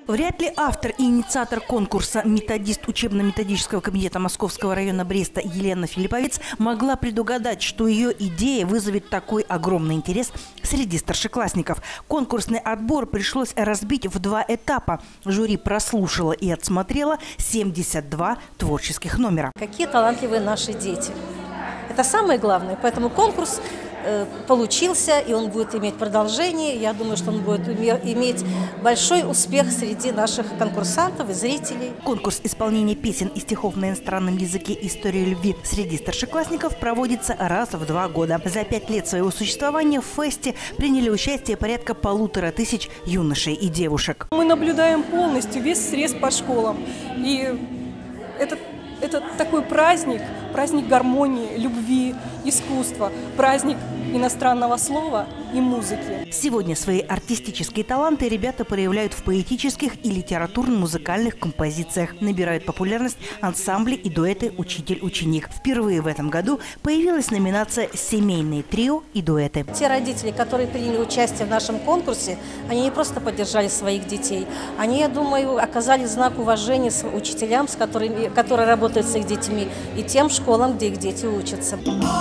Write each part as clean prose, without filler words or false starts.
Вряд ли автор и инициатор конкурса, методист учебно-методического кабинета Московского района Бреста Елена Филипповец могла предугадать, что ее идея вызовет такой огромный интерес среди старшеклассников. Конкурсный отбор пришлось разбить в 2 этапа. Жюри прослушало и отсмотрело 72 творческих номера. Какие талантливые наши дети. Это самое главное. Поэтому конкурс получился, и он будет иметь продолжение. Я думаю, что он будет иметь большой успех среди наших конкурсантов и зрителей. Конкурс исполнения песен и стихов на иностранном языке «История любви» среди старшеклассников проводится раз в 2 года. За 5 лет своего существования в фесте приняли участие порядка 1500 юношей и девушек. Мы наблюдаем полностью весь срез по школам. И это такой праздник гармонии, любви, искусства, праздник иностранного слова и музыки. Сегодня свои артистические таланты ребята проявляют в поэтических и литературно-музыкальных композициях. Набирают популярность ансамбли и дуэты «Учитель-ученик». Впервые в этом году появилась номинация «Семейные трио и дуэты». Те родители, которые приняли участие в нашем конкурсе, они не просто поддержали своих детей, они, я думаю, оказали знак уважения учителям, которые работают с их детьми, и тем школам, где их дети учатся.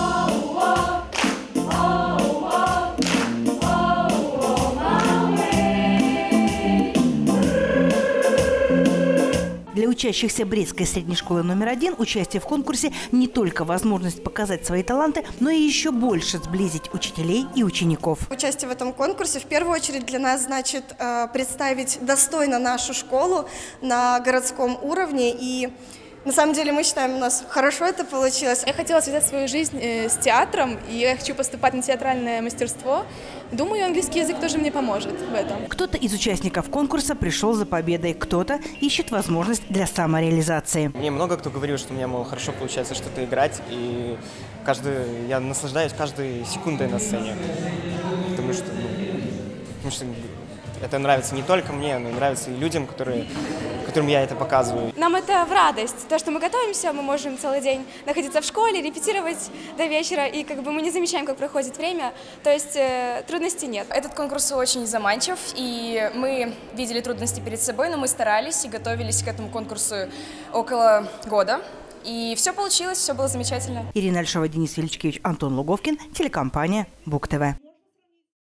Для учащихся Брестской средней школы номер 1 участие в конкурсе не только возможность показать свои таланты, но и еще больше сблизить учителей и учеников. Участие в этом конкурсе в первую очередь для нас значит представить достойно нашу школу на городском уровне. И на самом деле мы считаем, у нас хорошо это получилось. Я хотела связать свою жизнь с театром, и я хочу поступать на театральное мастерство. Думаю, английский язык тоже мне поможет в этом. Кто-то из участников конкурса пришел за победой, кто-то ищет возможность для самореализации. Мне много кто говорил, что у меня, мол, хорошо получается что-то играть, и я наслаждаюсь каждой секундой на сцене. Потому что это нравится не только мне, но и нравится и людям, которым я это показываю. Нам это в радость. То, что мы готовимся, мы можем целый день находиться в школе, репетировать до вечера, и мы не замечаем, как проходит время. То есть трудностей нет. Этот конкурс очень заманчив, и мы видели трудности перед собой, но мы старались и готовились к этому конкурсу около года. И все получилось, все было замечательно. Ирина Альшова, Денис Величкевич, Антон Луговкин, телекомпания БуК ТВ.